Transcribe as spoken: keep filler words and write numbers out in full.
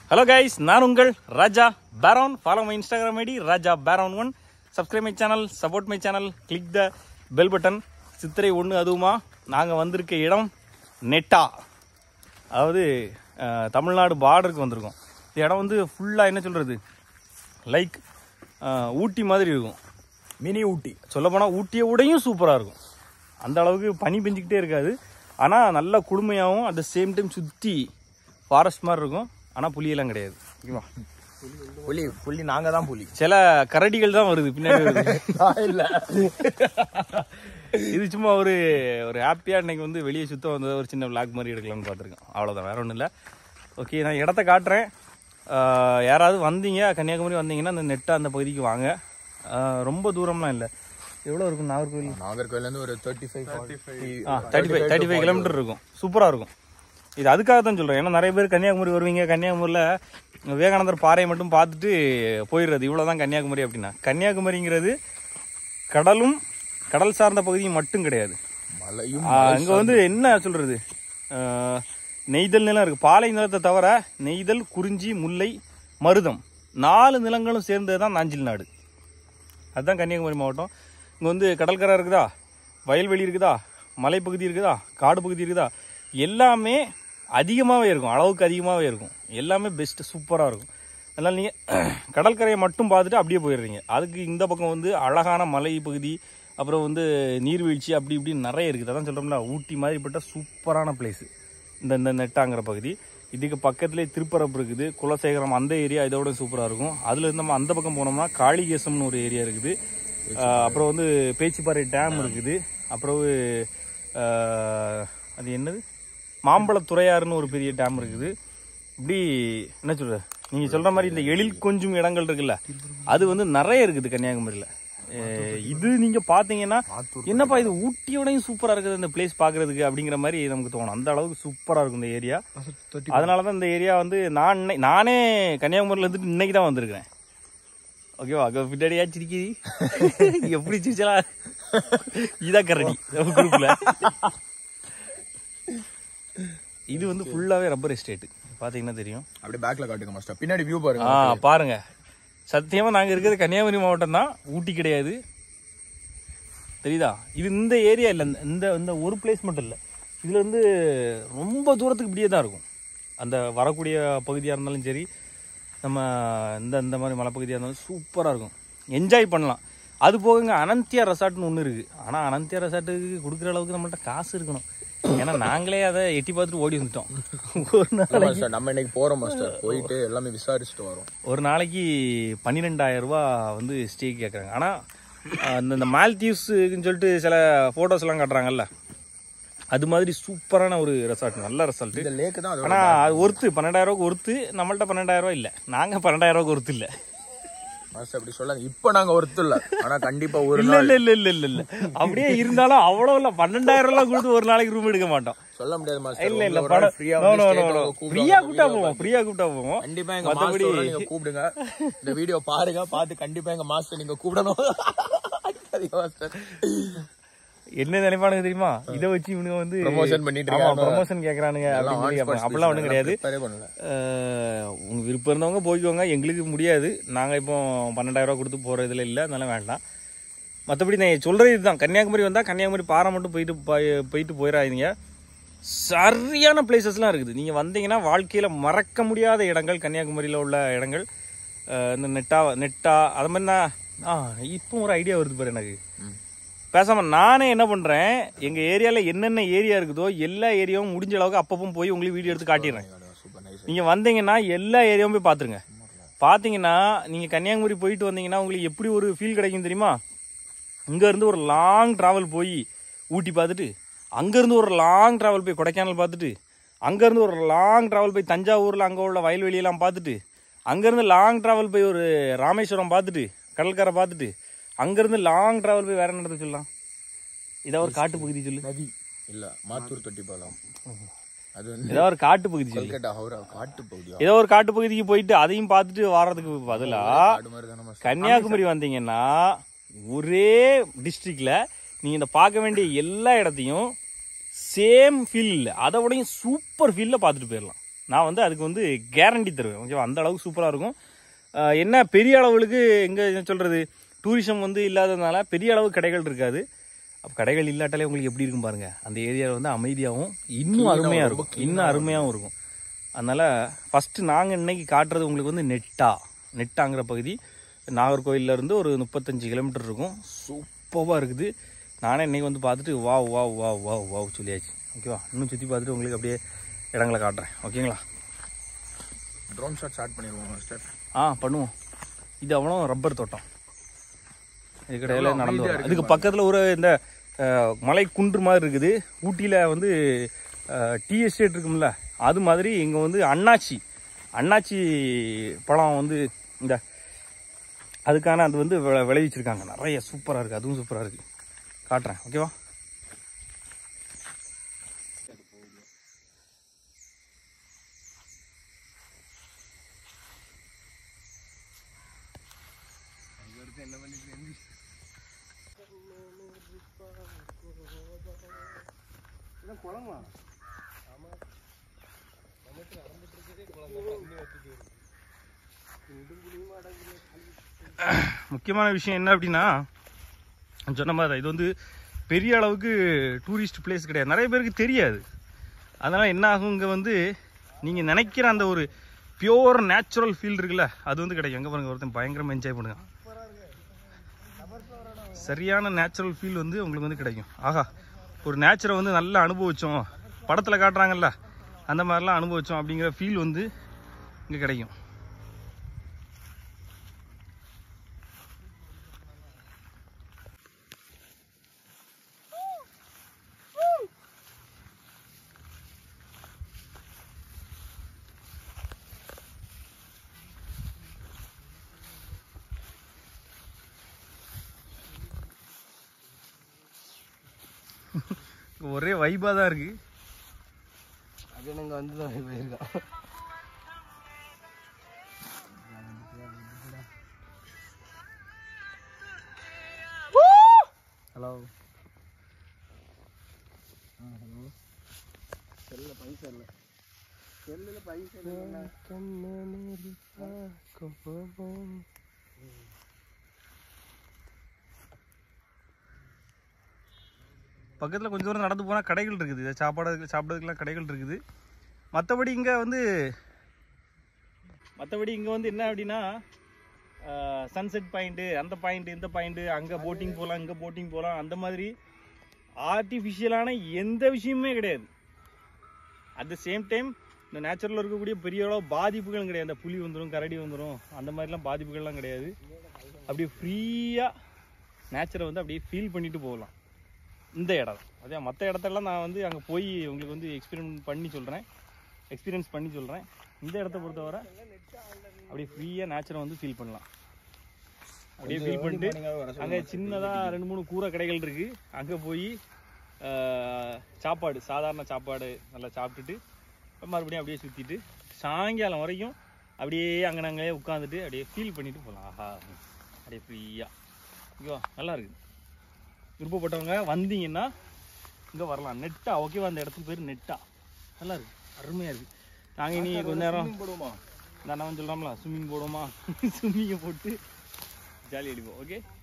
Hello guys, நான் உங்கள் Rajabaron. Follow my Instagram I D Rajabaron one. Subscribe my channel, support my channel, click the bell button. சித்திரை ஒன்று அதுவுமா நாங்கள் வந்திருக்க இடம் நெட்டா, அதாவது தமிழ்நாடு பார்டருக்கு வந்திருக்கோம். இந்த இடம் வந்து ஃபுல்லாக என்ன சொல்கிறது, லைக் ஊட்டி மாதிரி இருக்கும். மினி ஊட்டி சொல்லப்போனால் ஊட்டியை விடையும் சூப்பராக இருக்கும். அந்த அளவுக்கு பனி பெஞ்சிக்கிட்டே இருக்காது, ஆனால் நல்ல குளுமையாகவும் அட் த சேம் டைம் சுற்றி ஃபாரஸ்ட் மாதிரி இருக்கும். ஆனால் புலியெல்லாம் கிடையாது. ஓகேவா? புலி புலி நாங்கள் தான் புலி. சில கரடிகள் தான் வருது பின்னாடி வருது. இல்லை, இது சும்மா ஒரு ஒரு ஹாப்பியாக இன்னைக்கு வந்து வெளியே சுத்தம் வந்தது, ஒரு சின்ன விளாக் மாதிரி எடுக்கலாம்னு பார்த்துருக்கோம். அவ்வளோதான், வேற ஒன்றும் இல்லை. ஓகே, நான் இடத்த காட்டுறேன். யாராவது வந்தீங்க கன்னியாகுமரி வந்தீங்கன்னா அந்த நெட்டை அந்த பகுதிக்கு வாங்க. ரொம்ப தூரம்லாம் இல்லை. எவ்வளோ இருக்கும் நாகர்கோவில்? நாகர்கோவிலேருந்து ஒரு thirty five thirty five thirty five kilometre இருக்கும். சூப்பராக இருக்கும். இது அதுக்காக தான் சொல்கிறேன். ஏன்னா நிறைய பேர் கன்னியாகுமரி வருவீங்க, கன்னியாகுமரியில் விவேகானந்தர் பாறையை மட்டும் பார்த்துட்டு போயிடுறது, இவ்வளோதான் கன்னியாகுமரி அப்படின்னா. கன்னியாகுமரிங்கிறது கடலும் கடல் சார்ந்த பகுதியும் மட்டும் கிடையாது. இங்கே வந்து என்ன சொல்கிறது, நெய்தல் நிலம் இருக்குது. பாலை நிலத்தை தவிர நெய்தல், குறிஞ்சி, முல்லை, மருதம் நாலு நிலங்களும் சேர்ந்தது தான் நாஞ்சில் நாடு. அதுதான் கன்னியாகுமரி மாவட்டம். இங்கே வந்து கடற்கரை இருக்குதா, வயல்வெளி இருக்குதா, மலைப்பகுதி இருக்குதா, காடு பகுதி இருக்குதா, எல்லாமே அதிகமாகவே இருக்கும். அளவுக்கு அதிகமாகவே இருக்கும். எல்லாமே பெஸ்ட்டு, சூப்பராக இருக்கும். அதனால் நீங்கள் கடற்கரையை மட்டும் பார்த்துட்டு அப்படியே போயிடுறீங்க. அதுக்கு இந்த பக்கம் வந்து அழகான மலை பகுதி, அப்புறம் வந்து நீர்வீழ்ச்சி, அப்படி இப்படின்னு நிறைய இருக்குது. அதான் சொல்கிறோம்ல, ஊட்டி மாதிரிப்பட்ட சூப்பரான பிளேஸு இந்த இந்த நெட்டாங்கிற பகுதி. இதுக்கு பக்கத்துலேயே திருப்பரப்பு இருக்குது, குலசேகரம், அந்த ஏரியா இதோட சூப்பராக இருக்கும். அதில் இருந்து நம்ம அந்த பக்கம் போனோம்னா காளிகேசம்னு ஒரு ஏரியா இருக்குது. அப்புறம் வந்து பேச்சிப்பாறை டேம் இருக்குது. அப்புறம் அது என்னது, மாம்பழத்துறையாறுன்னு ஒரு பெரிய டேம் இருக்குது. இப்படி என்ன சொல்ற, நீங்கள் சொல்கிற மாதிரி இந்த எழில் கொஞ்சம் இடங்கள் இருக்குல்ல, அது வந்து நிறைய இருக்குது கன்னியாகுமரியில். இது நீங்கள் பார்த்தீங்கன்னா என்னப்பா இது ஊட்டியோடையும் சூப்பராக இருக்குது இந்த பிளேஸ் பார்க்குறதுக்கு அப்படிங்கிற மாதிரி நமக்கு தோணும். அந்த அளவுக்கு சூப்பராக இருக்கும் இந்த ஏரியா. அதனால தான் இந்த ஏரியா வந்து நான் நானே கன்னியாகுமரியில் இருந்துட்டு இன்னைக்கு தான் வந்திருக்கிறேன். ஓகேவா? பின்னாடியா சிரிக்குது, எப்படி சிரிச்சலாம், இதான் கரடி குரூப்ல. இது வந்து ஃபுல்லாவே ரப்பர் எஸ்டேட், பாத்தீங்கன்னா தெரியும். அப்படியே பேக்ல காட்டுங்க மாஸ்டர், பின்னாடி வியூ பாருங்க. ஆ பாருங்க, சத்தியமா நாங்க இருக்கிறது கன்னியாகுமரி மாவட்டம் தான், ஊட்டி கிடையாது. தெரியுதா? இது இந்த ஏரியா இல்லை, இந்த இந்த ஒரு பிளேஸ் மட்டும் இல்லை, இதுல இருந்து ரொம்ப தூரத்துக்கு இப்படியே தான் இருக்கும். அந்த வரக்கூடிய பகுதியாக இருந்தாலும் சரி, நம்ம இந்த இந்த மாதிரி மலைப்பகுதியாக இருந்தாலும் சூப்பராக இருக்கும், என்ஜாய் பண்ணலாம். அது போகுங்க அனந்தியா ரெசார்ட்னு ஒன்று இருக்குது. ஆனால் அனந்தியா ரெசார்ட்டுக்கு கொடுக்குற அளவுக்கு நம்மள்ட்ட காசு இருக்கணும். ஏன்னா நாங்களே அதை எட்டி பார்த்துட்டு ஓடி வந்துட்டோம். ஒரு நாளைக்கு நம்ம இன்னைக்கு போகிறோம் மாஸ்டர், போயிட்டு எல்லாமே விசாரிச்சுட்டு வரோம். ஒரு நாளைக்கு பன்னிரெண்டாயிரம் ரூபா வந்து ஸ்டே கேட்குறாங்க. ஆனால் அந்த இந்த மால்தீவ்ஸுக்குன்னு சொல்லிட்டு சில ஃபோட்டோஸ்லாம் காட்டுறாங்கல்ல, அது மாதிரி சூப்பரான ஒரு ரெசார்ட், நல்ல ரெசார்ட். இந்த லேக்கு தான். ஆனால் அது ஒருத்து பன்னெண்டாயிரம் ரூபாய்க்கு ஒருத்து. நம்மள்ட்ட பன்னெண்டாயிரம் ரூபா இல்லை, நாங்கள் பன்னெண்டாயிரம் ரூபாய்க்கு ஒருத்து இல்லை. அப்படி சொல்லாங்க, இப்ப நாங்க ஒருத்தர் இல்ல, ஆனா கண்டிப்பா ஒரு இல்ல இல்ல இல்ல இல்ல இல்ல இல்ல அப்படியே இருந்தாலும் அவ்வளவு இல்ல, பன்னெண்டாயிரம் எல்லாம் கொடுத்து ஒரு நாளைக்கு ரூம் எடுக்க மாட்டோம். சொல்ல முடியாது மாஸ்டர். இல்ல இல்ல ஃப்ரீயா ஃப்ரீயா கூட்டா போவோம், ஃப்ரீயா கூட்டா போவோம். கண்டிப்பா எங்க மாஸ்டர் நீங்க கூப்பிடுங்க, இந்த வீடியோ பாருங்க, பார்த்து கண்டிப்பா எங்க மாஸ்டர் நீங்க கூப்பிடணும். என்ன நினைப்பானுங்க தெரியுமா, இதை வச்சு இவனுங்க வந்து ப்ரமோஷன் பண்ணிட்டு இருக்காங்க, ப்ரமோஷன் கேக்குறானுங்க அப்படின்னு. அப்படிலாம் ஒண்ணும் கிடையாது. உங்க விருப்பம் இருந்தவங்க போய்க்கோங்க, எங்களுக்கு முடியாது. நாங்க இப்போ பன்னெண்டாயிரம் ரூபாய் கொடுத்து போறதுல இல்லை, அதனால வேண்டாம். மற்றபடி நான் சொல்றது இதுதான், கன்னியாகுமரி வந்தா கன்னியாகுமரி பாறை மட்டும் போயிட்டு போயிட்டு போயிடாதீங்க. சரியான பிளேசஸ்லாம் இருக்குது. நீங்க வந்தீங்கன்னா வாழ்க்கையில மறக்க முடியாத இடங்கள் கன்னியாகுமரியில உள்ள இடங்கள். இந்த நெட்டா நெட்டா அது மாதிரி நான் இப்போ ஒரு ஐடியா வருது பாரு எனக்கு. பேசாம நானே என்ன பண்றேன், எங்க ஏரியால என்னென்ன ஏரியா இருக்குதோ எல்லா ஏரியாவும் முடிஞ்ச அளவுக்கு அப்பப்போ போய் உங்களுக்கு வீடியோ எடுத்து காட்டிடுறேன். நீங்க வந்தீங்கன்னா எல்லா ஏரியாவும் போய் பாத்துருங்க. பாத்தீங்கன்னா நீங்க கன்னியாகுமரி போயிட்டு வந்தீங்கன்னா உங்களுக்கு எப்படி ஒரு ஃபீல் கிடைக்கும் தெரியுமா. இங்க இருந்து ஒரு லாங் டிராவல் போய் ஊட்டி பார்த்துட்டு, அங்க இருந்து ஒரு லாங் டிராவல் போய் கொடைக்கானல் பார்த்துட்டு, அங்க இருந்து ஒரு லாங் டிராவல் போய் தஞ்சாவூர்ல அங்க உள்ள வயல்வெளியெல்லாம் பார்த்துட்டு, அங்க இருந்து லாங் டிராவல் போய் ஒரு ராமேஸ்வரம் பார்த்துட்டு, கடற்கரை பார்த்துட்டு, அங்கிருந்து லாங் டிராவல் போய் வேற என்ன இடத்துக்கு சொல்லலாம். ஏதாவது ஒரு காட்டு பகுதி சொல்லு. நதி இல்ல, மாத்தூர் தொட்டி பாலம், அது ஏதாவது ஒரு காட்டு பகுதி சொல்லு. காட்டு பகுதி, ஏதோ ஒரு காட்டு பகுதிக்கு போயிட்டு அதையும் பார்த்துட்டு வர்றதுக்கு பதிலா கன்னியாகுமரி வந்தீங்கன்னா ஒரே டிஸ்ட்ரிக்ட்ல நீங்க இந்த பார்க்க வேண்டிய எல்லா இடத்தையும் சேம் ஃபீல் இல்லை, அதை விடையும் சூப்பர் ஃபீல்ல பார்த்துட்டு போயிடலாம். நான் வந்து அதுக்கு வந்து கேரண்டி தருவேன். ஓகேவா? அந்த அளவுக்கு சூப்பராக இருக்கும். என்ன பெரிய அளவுக்கு எங்கே சொல்கிறது, டூரிசம் வந்து இல்லாததுனால பெரிய அளவு கடைகள் இருக்காது. அப்போ கடைகள் இல்லாட்டாலே உங்களுக்கு எப்படி இருக்கும் பாருங்கள். அந்த ஏரியாவில் வந்து அமைதியாகவும் இன்னும் அருமையாக இருக்கும், இன்னும் அருமையாகவும் இருக்கும். அதனால் ஃபஸ்ட்டு நாங்கள் இன்னைக்கு காட்டுறது உங்களுக்கு வந்து நெட்டா நெட்டாங்கிற பகுதி நாகர்கோவிலேருந்து ஒரு முப்பத்தஞ்சு கிலோமீட்டர் இருக்கும். சூப்பராக இருக்குது. நானே இன்றைக்கி வந்து பார்த்துட்டு வா வா வா வா வா சொல்லியாச்சு. ஓகேவா? இன்னும் சுற்றி பார்த்துட்டு உங்களுக்கு அப்படியே இடங்களை காட்டுறேன். ஓகேங்களா? ட்ரோன் ஷாட் ஸ்டார்ட் பண்ணிடுவோம். ஆ பண்ணுவோம். இது அவ்வளோ ரப்பர் தோட்டம். இதுக்கிடையில நடந்து வரும். அதுக்கு பக்கத்தில் ஒரு இந்த மலை குன்று மாதிரி இருக்குது. ஊட்டியில் வந்து டீ எஸ்டேட் இருக்கும்ல, அது மாதிரி இங்கே வந்து அண்ணாச்சி அண்ணாச்சி பழம் வந்து இந்த அதுக்கான அது வந்து விளைவிச்சிருக்காங்க. நிறைய சூப்பராக இருக்குது. அதுவும் சூப்பராக இருக்குது. காட்டுறேன். ஓகேவா? என்ன பண்ணிட்டு குளமா? முக்கியமான விஷயம் என்ன அப்படின்னா, சொன்ன மாதிரி இது வந்து பெரிய அளவுக்கு டூரிஸ்ட் பிளேஸ் கிடையாது. நிறைய பேருக்கு தெரியாது. அதனால் என்ன ஆகும், இங்கே வந்து நீங்கள் நினைக்கிற அந்த ஒரு பியோர் நேச்சுரல் ஃபீல் இருக்குல்ல, அது வந்து கிடைக்கும். எங்கே பாருங்கள், ஒருத்தன் பயங்கரமாக என்ஜாய் பண்ணுங்க. சரியான நேச்சுரல் ஃபீல் வந்து உங்களுக்கு வந்து கிடைக்கும். ஆஹா, ஒரு நேச்சரை வந்து நல்லா அனுபவித்தோம், படத்தில் காட்டுறாங்கல்ல அந்த மாதிரிலாம் அனுபவித்தோம் அப்படிங்கிற ஃபீல் வந்து இங்கே கிடைக்கும். ஒரே வைபா தான் இருக்கு. அது நாங்க வந்து தான் போயிருக்கோம். ஹலோ ஹலோ செல்ல பைசா இல்லை, செல்லுல பைசா இல்லை. பக்கத்தில் கொஞ்சம் தூரம் நடந்து போனால் கடைகள் இருக்குது. இதை சாப்பாடு சாப்பிட்றதுக்கெலாம் கடைகள் இருக்குது. மற்றபடி இங்கே வந்து மற்றபடி இங்கே வந்து என்ன அப்படின்னா, சன்செட் பாயிண்ட்டு, அந்த பாயிண்ட்டு, இந்த பாயிண்ட்டு, அங்கே போட்டிங் போகலாம், இங்கே போட்டிங் போகலாம், அந்த மாதிரி ஆர்டிஃபிஷியலான எந்த விஷயமே கிடையாது. அட் த சேம் டைம் இந்த நேச்சுரலில் இருக்கக்கூடிய பெரிய அளவு பாதிப்புகளும் கிடையாது. அந்த புலி வந்துடும், கரடி வந்துடும், அந்த மாதிரிலாம் பாதிப்புகள்லாம் கிடையாது. அப்படியே ஃப்ரீயாக நேச்சரை வந்து அப்படியே ஃபீல் பண்ணிட்டு போகலாம் இந்த இடம். அதே மற்ற இடத்தெல்லாம் நான் வந்து அங்கே போய் உங்களுக்கு வந்து எக்ஸ்பீரியன்ஸ் பண்ணி சொல்கிறேன் எக்ஸ்பீரியன்ஸ் பண்ணி சொல்கிறேன் இந்த இடத்த பொறுத்தவரை அப்படியே ஃப்ரீயாக நேச்சரை வந்து ஃபீல் பண்ணலாம். அப்படியே ஃபீல் பண்ணிட்டு அங்கே சின்னதாக ரெண்டு மூணு கூரை கடைகள் இருக்குது. அங்கே போய் சாப்பாடு, சாதாரண சாப்பாடு நல்லா சாப்பிட்டுட்டு மறுபடியும் அப்படியே சுற்றிட்டு சாயங்காலம் வரைக்கும் அப்படியே அங்கே நாங்களே உட்காந்துட்டு அப்படியே ஃபீல் பண்ணிட்டு போகலாம். ஆஹா, அப்படியே ஃப்ரீயாக. ஓகேவா? நல்லா இருக்குது. விருப்பப்பட்டவங்க வந்தீங்கன்னா இங்கே வரலாம். நெட்டா. ஓகேவா? அந்த இடத்துக்கு பேர் நெட்டா. நல்லா இருக்கு, அருமையாக இருக்குது. நாங்கள் இனி கொஞ்ச நேரம் போடுவோமா, நான் சொல்கிறோம்ல, ஸ்விம்மிங் போடுவோமா, ஸ்விம்மிங்கை போட்டு ஜாலி அடிப்போம். ஓகே.